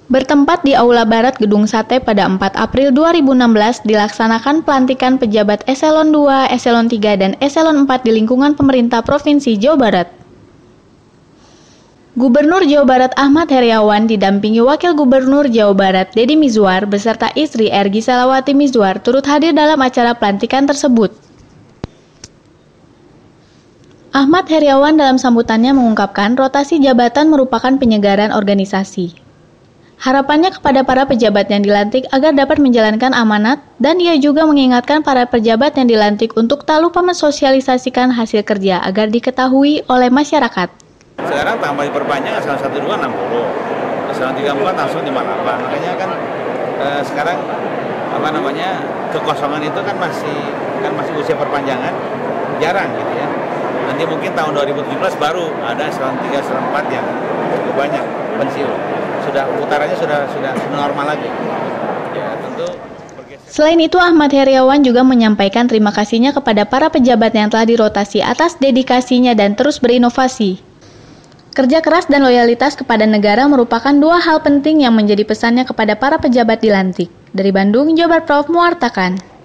Bertempat di Aula Barat Gedung Sate pada 4 April 2016 dilaksanakan pelantikan pejabat Eselon 2, Eselon 3, dan Eselon 4 di lingkungan pemerintah Provinsi Jawa Barat. Gubernur Jawa Barat Ahmad Heriawan didampingi Wakil Gubernur Jawa Barat Deddy Mizwar beserta istri Ergi Selawati Mizwar turut hadir dalam acara pelantikan tersebut. Ahmad Heriawan dalam sambutannya mengungkapkan rotasi jabatan merupakan penyegaran organisasi. Harapannya kepada para pejabat yang dilantik agar dapat menjalankan amanat, dan ia juga mengingatkan para pejabat yang dilantik untuk tak lupa mensosialisasikan hasil kerja agar diketahui oleh masyarakat. Sekarang tambah diperpanjang eselon 1, 2, 60, eselon 3, 4 langsung 58. Makanya kan sekarang kekosongan itu kan masih usia perpanjangan, jarang gitu ya. Nanti mungkin tahun 2017 baru ada eselon 3, eselon 4 yang cukup banyak pensiun. Putarannya sudah normal lagi. Ya, tentu. Selain itu, Ahmad Heriawan juga menyampaikan terima kasihnya kepada para pejabat yang telah dirotasi atas dedikasinya dan terus berinovasi. Kerja keras dan loyalitas kepada negara merupakan dua hal penting yang menjadi pesannya kepada para pejabat dilantik. Dari Bandung, Jawa Barat, Prof. Muartakan.